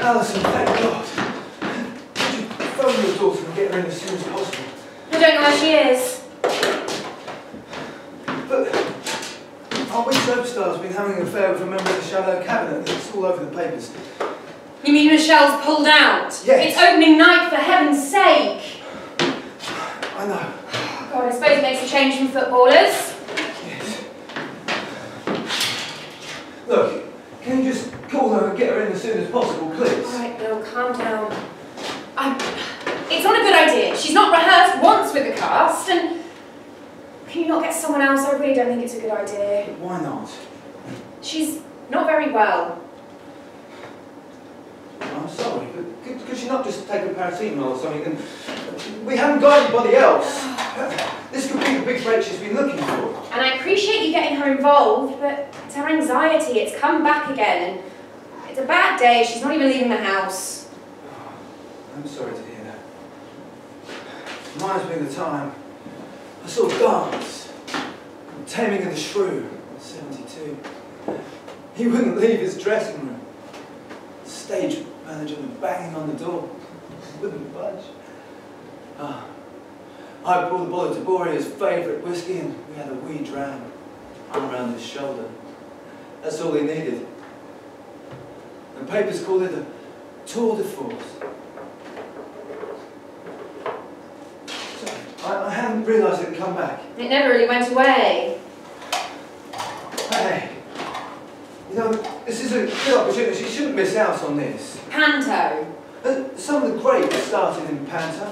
Alison, thank God. Could you phone your daughter and get her in as soon as possible? I don't know where she is. But our witch soap star's been having an affair with a member of the Shadow Cabinet, and it's all over the papers. You mean Michelle's pulled out? Yes. It's opening night, for heaven's sake. I know. Oh God, I suppose it makes a change from footballers. Yes. Look, can you just call her and get her in as soon as possible, please? All right, Bill, calm down. It's not a good idea. She's not rehearsed once with the cast, and can you not get someone else? I really don't think it's a good idea. Why not? She's not very well. I'm sorry, but could she not just take a paracetamol or something? And we haven't got anybody else. This could be the big break she's been looking for. And I appreciate you getting her involved, but it's her anxiety. It's come back again, and it's a bad day. She's not even leaving the house. Oh, I'm sorry to hear that. Reminds me of the time I saw Dance, Taming of the Shrew, in '72. He wouldn't leave his dressing room. The stage manager was banging on the door. He wouldn't budge. I brought the bottle to Borier's favourite whiskey, and we had a wee dram. Arm around his shoulder. That's all he needed. The papers called it a tour de force. I hadn't realised it had come back. It never really went away. Hey, you know, this is a good opportunity. You shouldn't miss out on this. Panto. Some of the greats started in Panto.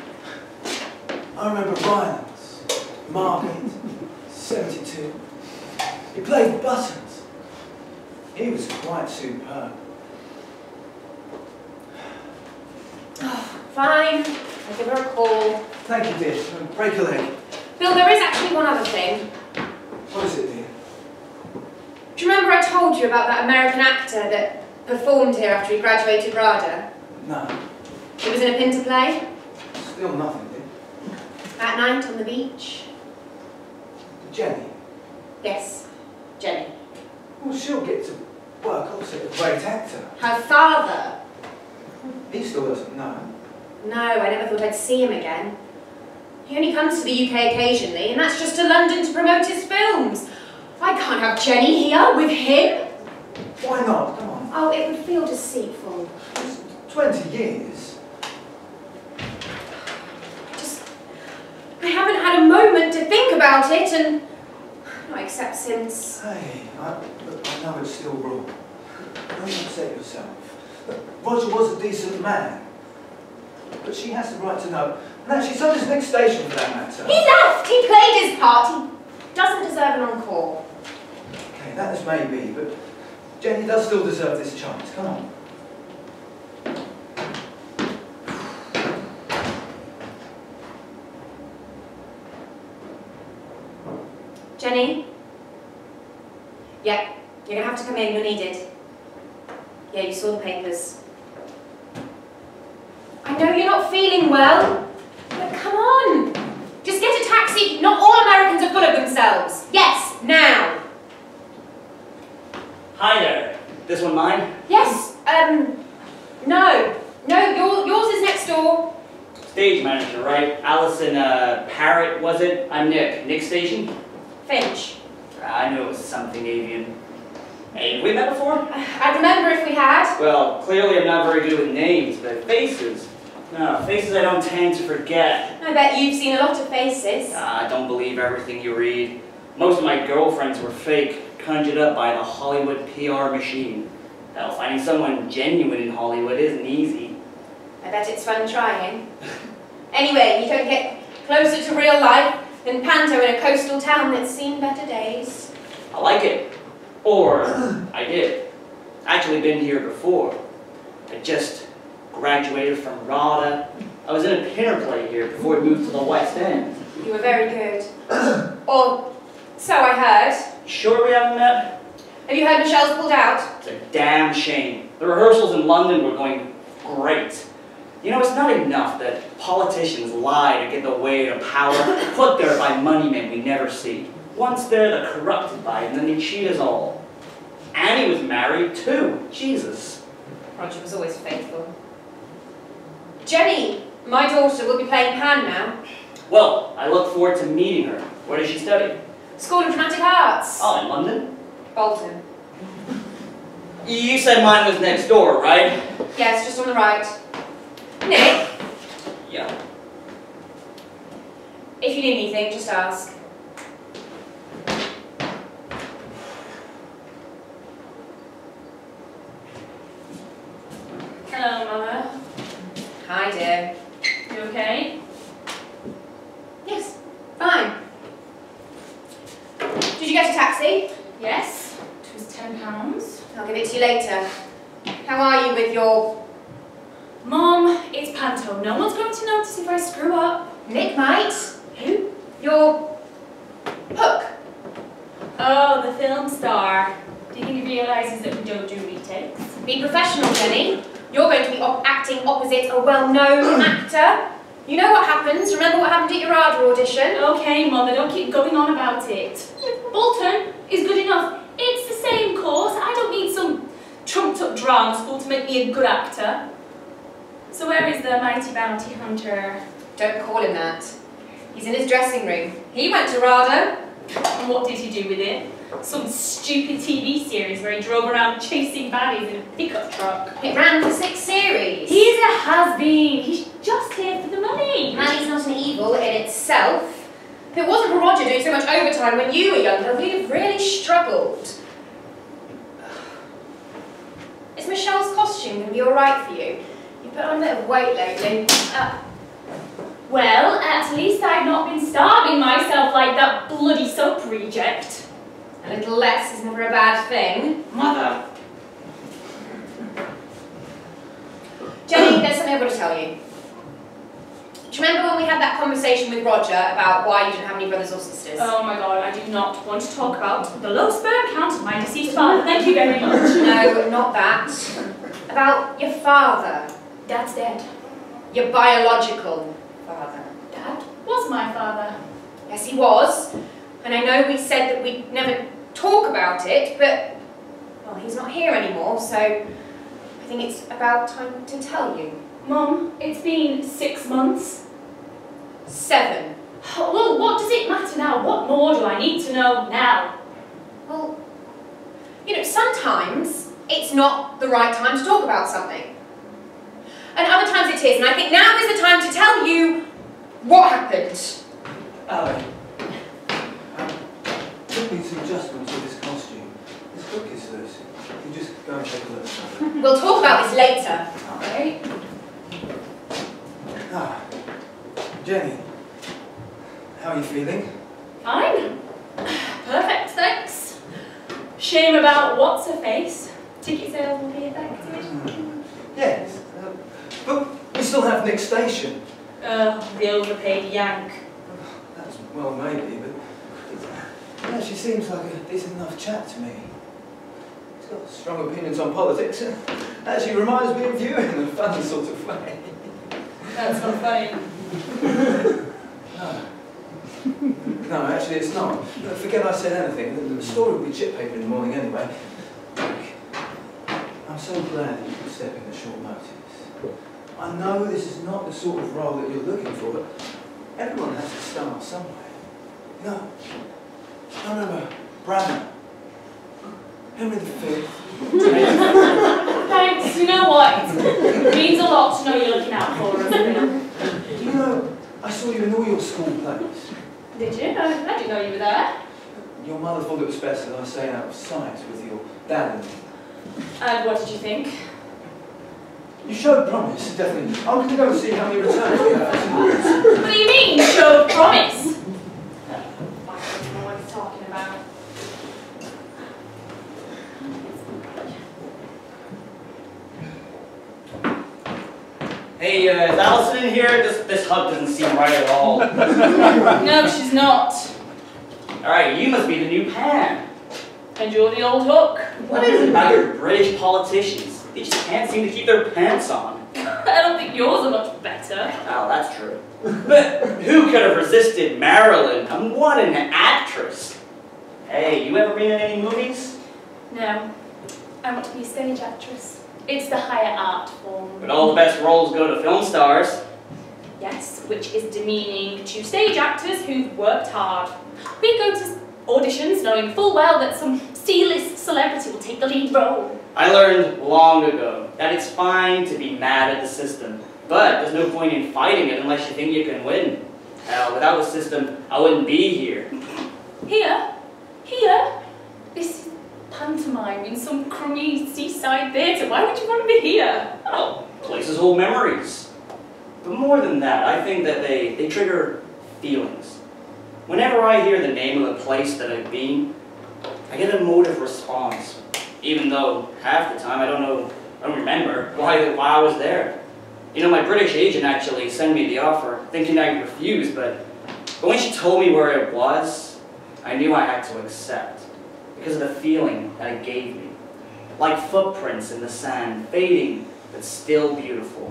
I remember Ryan's, Margate, '72. He played Buttons. He was quite superb. Oh, fine. I'll give her a call. Thank you, dear. Break a leg. Bill, there is actually one other thing. What is it, dear? Do you remember I told you about that American actor that performed here after he graduated RADA? No. It was in a Pinter play. Still nothing, dear. At night on the beach. Jenny? Yes, Jenny. Well, she'll get to work opposite a great actor. Her father. He still doesn't know. No, I never thought I'd see him again. He only comes to the UK occasionally, and that's just to London to promote his films. I can't have Jenny here with him. Why not? Come on. Oh, it would feel deceitful. It's 20 years. I haven't had a moment to think about it, and not except since... Hey, look, I know it's still wrong. Don't upset yourself. Look, Roger was a decent man. But she has the right to know. Now, she's on his next station for that matter. He left! He played his part. He doesn't deserve an encore. Okay, that is maybe, but Jenny does still deserve this chance. Come on. Jenny? Yeah, you're going to have to come in. You're needed. Yeah, you saw the papers. I know you're not feeling well, but come on. Just get a taxi. Not all Americans are full of themselves. Yes, now. Hi there. This one mine? Yes, no. No, yours is next door. Stage manager, right? Alison, Parrott, was it? I'm Nick. Nick Station? Finch. I knew it was something avian. Hey, have we met before? I'd remember if we had. Well, clearly I'm not very good with names, but faces. No, faces I don't tend to forget. I bet you've seen a lot of faces. I don't believe everything you read. Most of my girlfriends were fake, conjured up by the Hollywood PR machine. Hell, finding someone genuine in Hollywood isn't easy. I bet it's fun trying. Anyway, you don't get closer to real life than Panto in a coastal town that's seen better days. I like it. Or, I did. Actually been here before. I just graduated from RADA. I was in a Pinter play here before we moved to the West End. You were very good. Or, so I heard. Sure we haven't met? Have you heard Michelle's pulled out? It's a damn shame. The rehearsals in London were going great. You know, it's not enough that politicians lie to get the way to power, put there by money men we never see. Once there, they're corrupted by it, and then they cheat us all. Annie was married too. Jesus. Roger was always faithful. Jenny, my daughter, will be playing Pan now. Well, I look forward to meeting her. Where does she study? School of Dramatic Arts. Oh, in London? Bolton. You said mine was next door, right? Yes, just on the right. Nick? Yeah. If you need anything, just ask. Hello, Mother. Hi, dear. You okay? Yes, fine. Did you get a taxi? Yes. It was £10. I'll give it to you later. How are you with your... Mom, it's Panto. No one's going to notice if I screw up. Nick might. Who? Your... Hook. Oh, the film star. Do you think he realises that we don't do retakes? Be professional, Jenny. You're going to be acting opposite a well-known actor. You know what happens. Remember what happened at your RADA audition? Okay, Mother, don't keep going on about it. Bolton is good enough. It's the same course. I don't need some trumped-up drama school to make me a good actor. So where is the mighty bounty hunter? Don't call him that. He's in his dressing room. He went to RADA. And what did he do with it? Some stupid TV series where he drove around chasing baddies in a pickup truck. It ran for 6 series. He's a has-been. He's just here for the money. Money's not an evil in itself. If it wasn't for Roger doing so much overtime when you were younger, we'd have really struggled. Is Michelle's costume going to be alright for you? You've put on a bit of weight lately. Well, at least I've not been starving myself like that bloody soap reject. A little less is never a bad thing. Mother! Jenny, there's something I've got to tell you. Do you remember when we had that conversation with Roger about why you didn't have any brothers or sisters? Oh my god, I do not want to talk about the low sperm count of my deceased father. Thank you very much. No, not that. About your father. Dad's dead. Your biological father. Dad was my father. Yes, he was. And I know we said that we'd never talk about it, but, well, he's not here anymore, so I think it's about time to tell you. Mum, it's been 6 months. 7. Well, what does it matter now? What more do I need to know now? Well, you know, sometimes it's not the right time to talk about something. And other times it is, and I think now is the time to tell you what happened. Alan, there need some adjustments to this costume. This book is loose. You just go and take a look. We'll talk about this later. Alright. Ah, Jenny, how are you feeling? Fine. Perfect, thanks. Shame about what's her face. Ticket sales will be affected. Yes, but we still have Nick's station. The overpaid yank. That's, well, maybe, but yeah, she seems like a decent enough chap to me. He's got strong opinions on politics. Actually reminds me of you in a funny sort of way. That's not funny. No. No, actually it's not. Forget I said anything. The story will be chip paper in the morning anyway. Look, I'm so glad that you could step in at short notice. I know this is not the sort of role that you're looking for, but everyone has to start somewhere. You know, I remember Bradman, Henry V. Thanks, you know what? It means a lot to know you're looking out for us. You know, I saw you in all your school plays. Did you? I didn't know you were there. Your mother thought it was best that I stay out of sight with your dad and me. And what did you think? You showed promise, definitely. I'm going to go and see how many returns we have. What do you mean, showed promise? I don't know what he's talking about. Hey, is Allison in here? This hug doesn't seem right at all. No, she's not. Alright, you must be the new Pan. And you're the old hook. What is it about your British politicians? They just can't seem to keep their pants on. I don't think yours are much better. Oh, that's true. But who could have resisted Marilyn? And what an actress. Hey, you ever been in any movies? No. I want to be a stage actress. It's the higher art form. But all the best roles go to film stars. Yes, which is demeaning to stage actors who've worked hard. We go to auditions knowing full well that some C-list celebrity will take the lead role. I learned long ago that it's fine to be mad at the system, but there's no point in fighting it unless you think you can win. Hell, without the system, I wouldn't be here. Here? This is pantomime in some crummy seaside theatre. Why would you want to be here? Well, places hold memories. But more than that, I think that they trigger feelings. Whenever I hear the name of a place that I've been, I get an emotive response. Even though half the time I don't remember why I was there. You know, my British agent actually sent me the offer, thinking I'd refuse, but when she told me where it was, I knew I had to accept, because of the feeling that it gave me. Like footprints in the sand, fading, but still beautiful.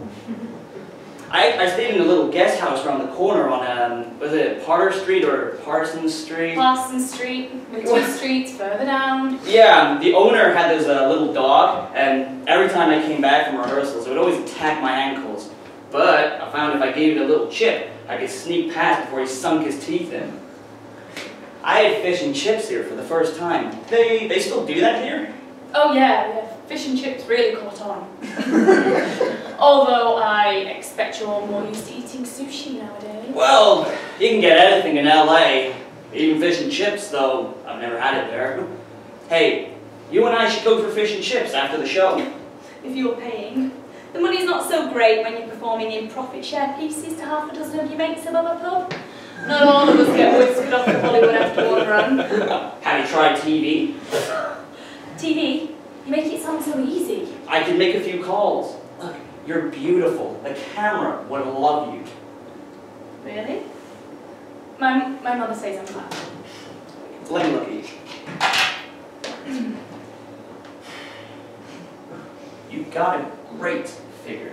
I stayed in a little guest house around the corner on, was it Potter Street or Parsons Street? Parsons Street, with 2 streets further down. Yeah, the owner had this little dog, and every time I came back from rehearsals, it would always attack my ankles. But I found if I gave it a little chip, I could sneak past before he sunk his teeth in. I had fish and chips here for the first time. They still do that here? Oh yeah, fish and chips really caught on. Although I expect you're more used to eating sushi nowadays. Well, you can get anything in LA. Even fish and chips, though I've never had it there. Hey, you and I should go for fish and chips after the show. If you're paying. The money's not so great when you're performing in profit share pieces to half a dozen of your mates above a pub. Not all of us get whisked off to Hollywood after one run. Have you tried TV? TV? You make it sound so easy. I can make a few calls. Look, you're beautiful. The camera would love you. Really? My mother says I'm fat. Let me look at you. You've got a great figure.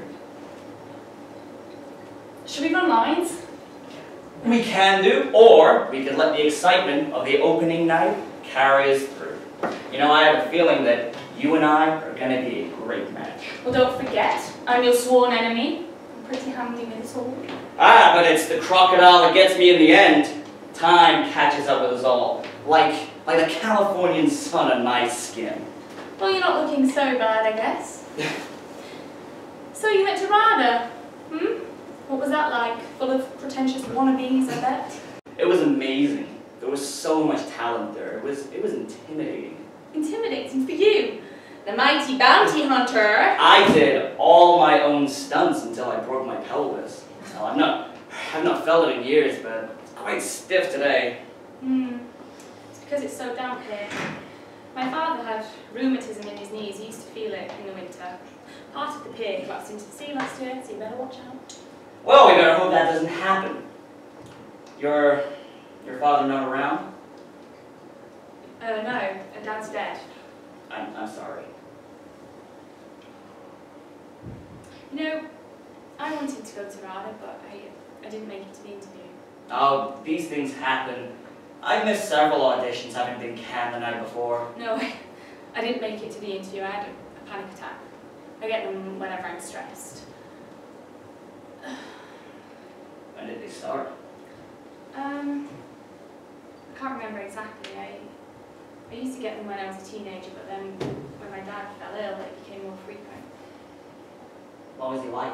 Should we run lines? We can do, or we could let the excitement of the opening night carry us through. You know, I have a feeling that you and I are going to be a great match. Well, don't forget, I'm your sworn enemy. I'm pretty handy with a sword. Ah, but it's the crocodile that gets me in the end. Time catches up with us all, like the Californian sun on my skin. Well, you're not looking so bad, I guess. So you went to RADA, What was that like? Full of pretentious wannabes, I bet? It was amazing. There was so much talent there. It was intimidating. Intimidating for you, the mighty bounty hunter. I did all my own stunts until I broke my pelvis. Well, I've not felt it in years, but it's quite stiff today. It's because it's so damp here. My father had rheumatism in his knees. He used to feel it in the winter. Part of the pier collapsed into the sea last year, so you better watch out. Well, we better hope that doesn't happen. Your father not around? No, Dad's dead. I'm sorry. You know, I wanted to go to RADA, but I didn't make it to the interview. Oh, these things happen. I've missed several auditions having been canned the night before. No, I didn't make it to the interview. I had a panic attack. I get them whenever I'm stressed. When did they start? I can't remember exactly. I used to get them when I was a teenager, but then when my dad fell ill, it became more frequent. What was he like?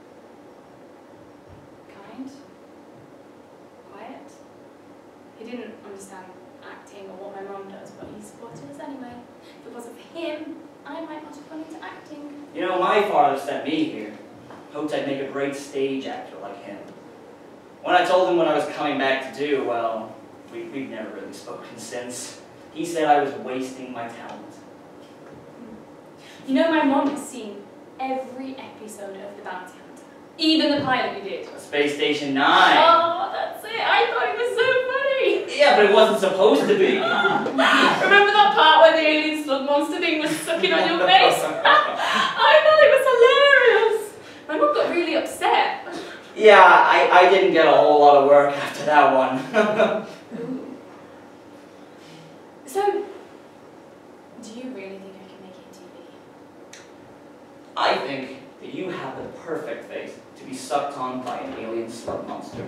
Kind. Quiet. He didn't understand acting or what my mum does, but he supported us anyway. If it wasn't for him, I might not have gone into acting. You know, my father sent me here. Hoped I'd make a great stage actor like him. When I told him what I was coming back to do, well, we've never really spoken since. He said I was wasting my talent. You know, my mum has seen every episode of The Bounty Hunter. Even the pilot we did. Space Station 9. Oh, that's it. I thought it was so funny. Yeah, but it wasn't supposed to be. Remember that part where the alien slug monster thing was sucking on your face? I thought it was hilarious. My mum got really upset. Yeah, I didn't get a whole lot of work after that one. So, do you really think I can make it in TV? I think that you have the perfect face to be sucked on by an alien slug monster.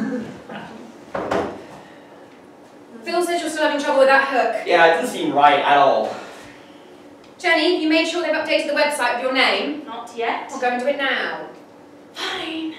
Phil says you're still having trouble with that hook. Yeah, it doesn't seem right at all. Jenny, have you made sure they've updated the website with your name? Not yet. We'll go into it now. Fine.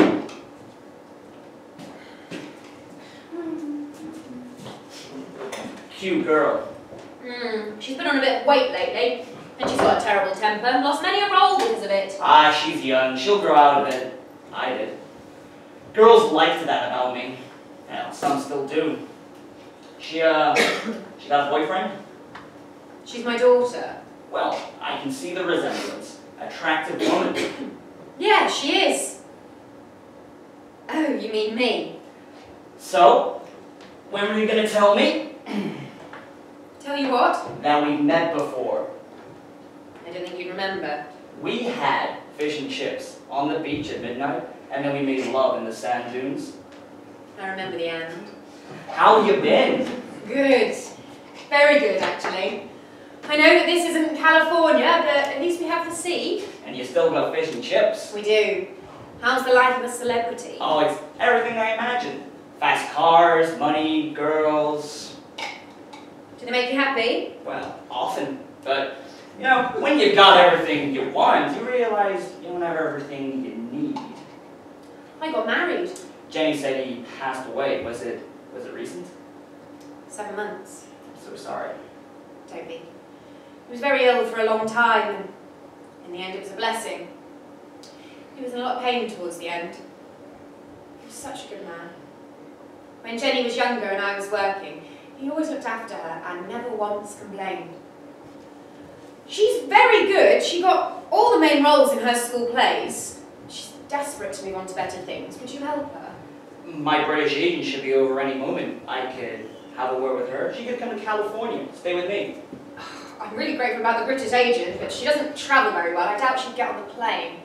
Cute girl. She's been on a bit of weight lately, and she's got a terrible temper and lost many a role because of it. Ah, she's young. She'll grow out of it. I did. Girls liked that about me. Well, some still do. She got a boyfriend? She's my daughter. Well, I can see the resemblance. Attractive woman. Yeah, she is. Oh, you mean me? So, when were you gonna tell me? Tell you what? That we met before. I don't think you'd remember. We had fish and chips on the beach at midnight, and then we made love in the sand dunes. I remember the end. How you been? Good. Very good, actually. I know that this isn't California, but at least we have the sea. And you still got fish and chips? We do. How's the life of a celebrity? Oh, it's everything I imagined. Fast cars, money, girls. Do they make you happy? Well, often. But, you know, when you've got everything you want, you realize you don't have everything you need. I got married. Jenny said he passed away. Was it recent? 7 months. I'm so sorry. Don't be. He was very ill for a long time, and in the end it was a blessing. He was in a lot of pain towards the end. He was such a good man. When Jenny was younger and I was working, he always looked after her and never once complained. She's very good. She got all the main roles in her school plays. She's desperate to move on to better things. Would you help her? My British agent should be over any moment. I could have a word with her. She could come to California, stay with me. I'm really grateful about the British agent, but she doesn't travel very well. I doubt she'd get on the plane.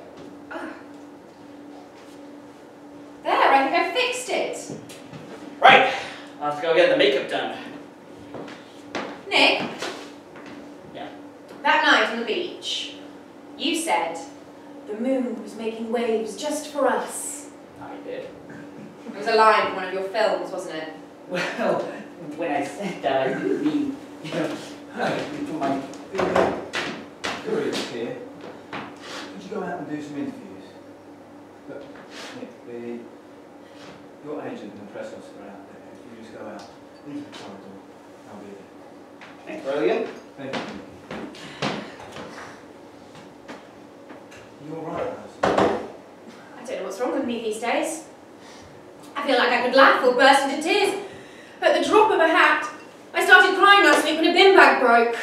There, I think I fixed it. Right, I'll have to go get the makeup done. Nick? Yeah? That night on the beach, you said the moon was making waves just for us. I did. It was a line from one of your films, wasn't it? Well, when I said that, I didn't mean, you know, for my... Curious here. Could you go out and do some interviews? Look, Nick, your agent and the press officer are out there. If you just go out into the corridor, I'll be there. Thanks, brilliant. Thank you. You alright, Alison? I don't know what's wrong with me these days. I feel like I could laugh or burst into tears. At the drop of a hat, I started crying last week when a bin bag broke.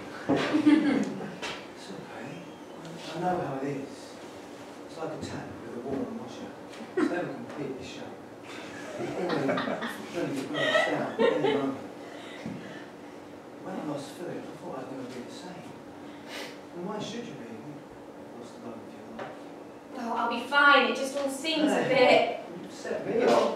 It's okay. I know how it is. It's like a tap with a warm washer. It's never completely shut. Always ready to burst out at any moment. When I lost Philip, I thought I'd never be the same. And why should you be? You lost the love of your life. Oh, I'll be fine. It just all seems a bit... You set me off.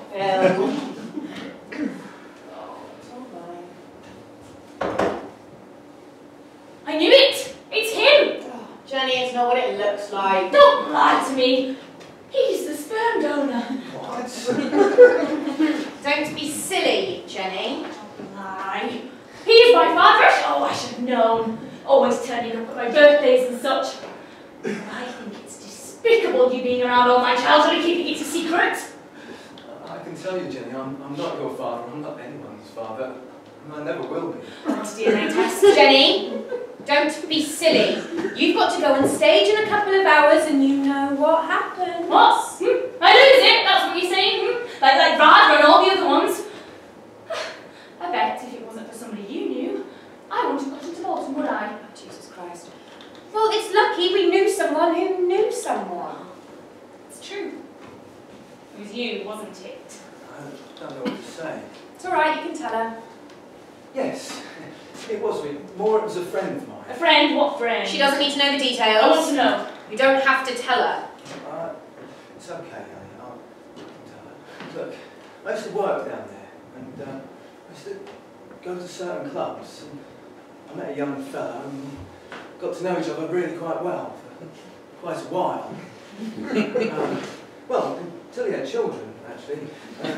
I knew it! It's him! Oh, Jenny, it's not what it looks like. Don't lie to me! He's the sperm donor. What? Don't be silly, Jenny. Don't lie. He is my father! Oh, I should have known. Always turning up at my birthdays and such. I think it's despicable you being around all my childhood and keeping it a secret. I can tell you, Jenny, I'm not your father. I'm not anyone's father. And I never will be. That's DNA test. Jenny, don't be silly. You've got to go on stage in a couple of hours and you know what happens. What? I lose it? That's what you're saying? Like Radha and all the other ones? I bet if it wasn't for somebody you knew, I wouldn't have got into Bolton, would I? Oh, Jesus Christ. Well, it's lucky we knew someone who knew someone. It's true. It was you, wasn't it? I don't know what to say. It's all right, you can tell her. Yes, it was me. More, it was a friend of mine. A friend? What friend? She doesn't need to know the details. I want to know. You don't have to tell her. It's okay, honey. I'll tell her. Look, I used to work down there, and I used to go to certain clubs, and I met a young fella, and we got to know each other really quite well. For quite a while. Well, until he had children, actually.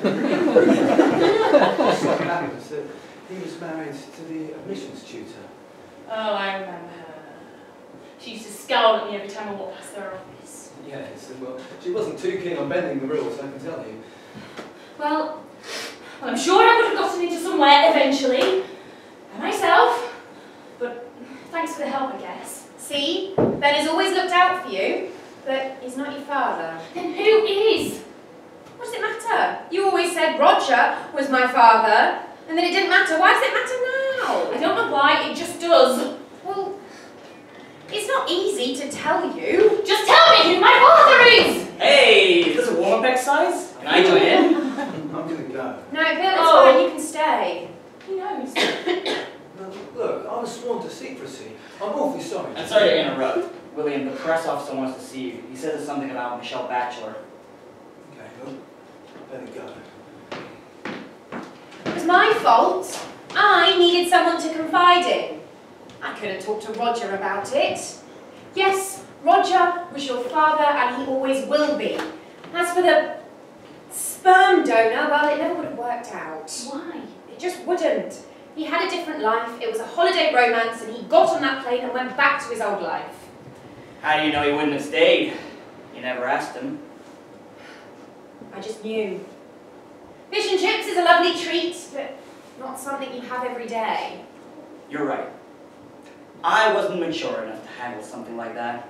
Just so happens that he was married to the admissions tutor. Oh, I remember her. She used to scowl at me every time I walked past her office. Yes, well, she wasn't too keen on bending the rules, I can tell you. Well, I'm sure I would have gotten into somewhere eventually. By myself. But thanks for the help, I guess. See? Ben has always looked out for you, but he's not your father. Then who is? What does it matter? You always said Roger was my father, and then it didn't matter. Why does it matter now? I don't know why, it just does. Well, it's not easy to tell you. Just tell me who my father is! Hey, is this a warm-up exercise? Can I join in? I'm gonna go. No, Bill, it's fine. You can stay. Who knows? No, look, I was sworn to secrecy. I'm awfully sorry. I'm sorry to interrupt. William, the press officer wants to see you. He says it's something about Michelle Batchelor. Okay, well, I better go. It was my fault. I needed someone to confide in. I couldn't talk to Roger about it. Yes, Roger was your father and he always will be. As for the sperm donor, well, it never would have worked out. Why? It just wouldn't. He had a different life, it was a holiday romance, and he got on that plane and went back to his old life. How do you know he wouldn't have stayed? You never asked him. I just knew. Fish and chips is a lovely treat, but not something you have every day. You're right. I wasn't mature enough to handle something like that.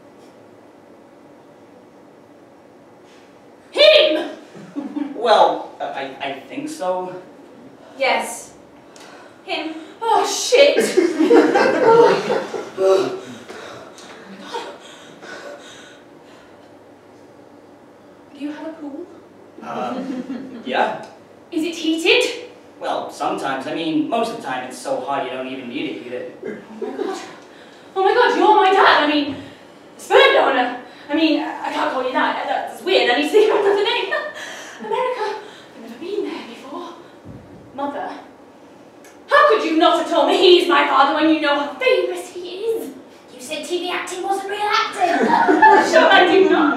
Him! Well, I think so. Yes. Him. Oh, shit! Do you have a pool? Yeah. Is it heated? Well, sometimes. I mean, most of the time it's so hot you don't even need to heat it. Oh my god. Oh my god, you're my dad. I mean, sperm donor. I mean, I can't call you that. That's weird. I need to think of another name. America. I've never been there before. Mother. How could you not have told me he's my father when you know how famous he is? You said TV acting wasn't real acting. Sure, I do not.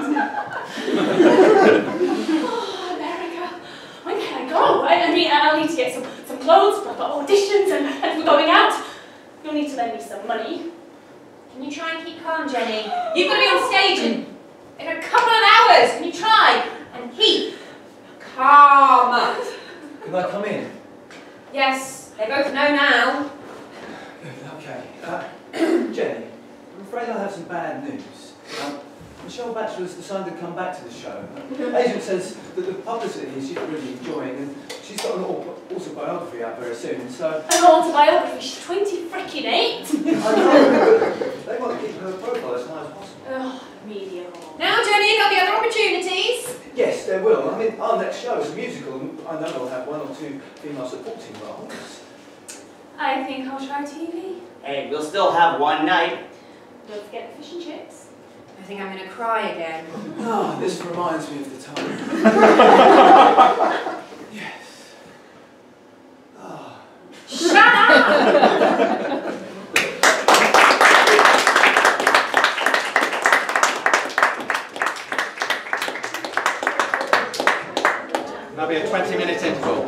Oh, America. When can I go? I mean, I'll need to get some clothes for auditions and for going out. You'll need to lend me some money. Can you try and keep calm, Jenny? You've got to be on stage in a couple of hours. Can you try and keep calm? Can I come in? Yes, they both know now. Good, okay. Jenny, I'm afraid I have some bad news. Michelle Batchelor's decided to come back to the show. Her agent says that the publicity she's really enjoying, and she's got an autobiography out very soon, so... An autobiography? She's 20 frickin' 8. I know, but they want to keep her profile as high as possible. Oh, media. Now, Jenny, you got the other opportunities. Yes, there will. I mean, our next show is a musical, and I know we'll have 1 or 2 female supporting roles. I think I'll try TV. Hey, we'll still have one night. Don't forget the fish and chips. I think I'm going to cry again. Ah, this reminds me of the time. Yes. Ah. Shut up! There'll be a 20-minute interval.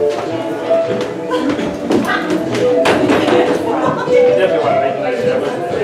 Everyone made note of it.